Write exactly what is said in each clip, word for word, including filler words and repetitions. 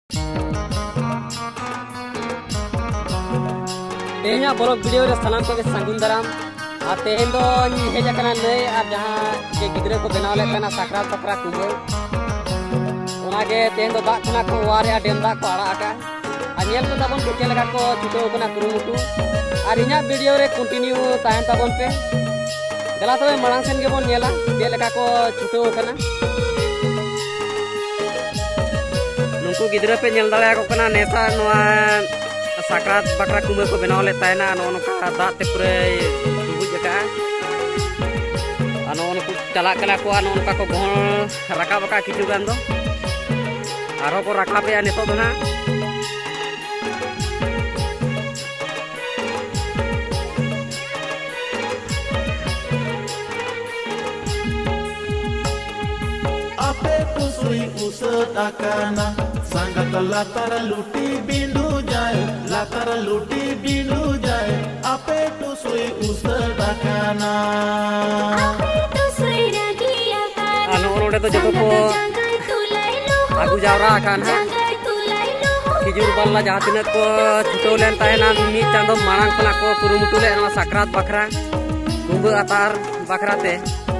तेहना blog video रे सलाम को संगुन दाराम और तेहन दो हेजना नई और जहाँ के गिद्रे को बनाव लेना साकरात पकड़ा कुबो तेहन दो दाग खुना को वारे डेम दाग को आड़ा और नेल को तबन के चलगा को छुटो कना कुरुमुटु और इना वीडियो रे कंटिन्यू ताहन तबन पे दला तबे मांग सेन के बन नेला जेलका को छुटो कना नुकु गिद्रे पे नेल दाड़ा को कना नेसा नोआ साकरात बकरा कुम्बे को बनाव लेता है ना नोका दाग ते पूरे डुबुज का अनो उनको चला कला को अनो उनका को गोल रका बका किछु गान दो आरो को रका पे नितो दो ना ape kusui usatakana sangat latar luti bindu jae latar luti bindu jae ape kusui usatakana anu onde to joko ko agu jawra akan ha kijur balla jaha tina ko chuto len tahena mi chando marang kona ko kurumutu le no sakrat bakra kumbu atar bakra te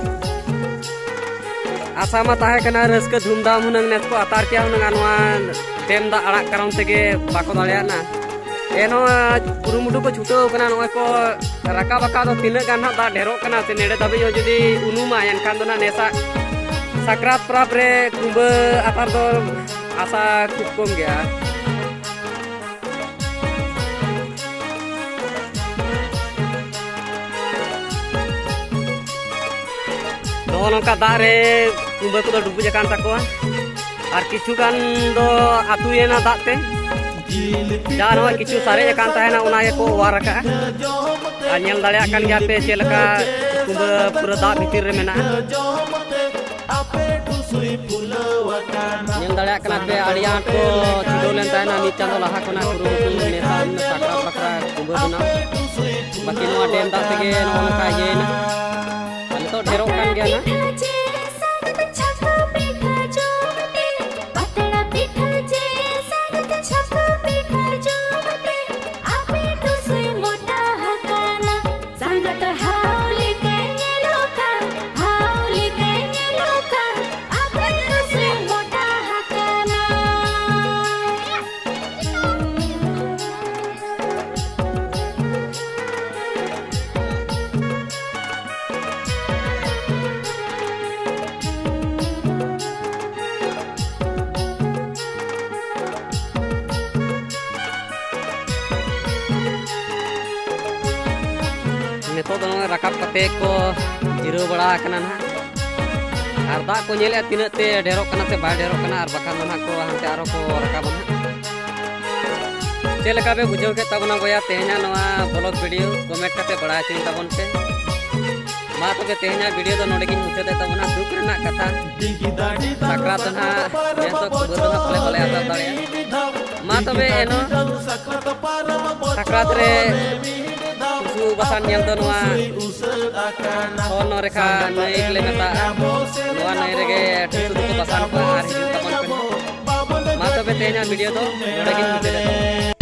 asa ma tahe kana raska dhumdam hunang net ko atar kya hunang anwa dem da arak karon tege bako dalya na eno kurumutu ko chuto kana no ko raka baka do tina gan da dhero kana te nede dabe yo jodi unuma yan kan do na nesa sakrat prap re kumbu atar do asa khub kom gaya नोका दारे कुम्बे को डुबुज कान तकोआ और किछु गान दो आतुएना दाते जान हो किछु सारे कान ताहेना उना को वार रखा और नेल दाड़िया कान गया पे चेलका कुम्बे पूरा दा भीतर रे मेना नेल दाड़िया कान पे आड़िया को छिडो लेन ताहेना नि चांदो लाहा कोना कुरुमुटु नेता साकरा बकरा कुम्बे बना बाकी नोआ डेम दा तेगे नोका येना तो ढेरों कान गया ना तो रकाब कते को जिरो बड़ा कना ना और दाग को नेले तीन ते ढेरों कना से बाय ढेरों कना और बखान ना को हंते आरो को रकाब ना चेलका बे बुझो के तब ना गोया तेहना नवा ब्लॉग वीडियो कमेंट करते बड़ा चिन तबन पे मा तो तेहना वीडियो तो नोडे किन मुचे दे तब ना दुख रेना कथा साकरात ना ये तो गुरु ना पले पले आता दाड़े मा तो बे एनो साकरात रे basan yang tenua honor ka naik lemeta luar naik rege tujuh basan ko hari juta kon ma to betenya video to lagi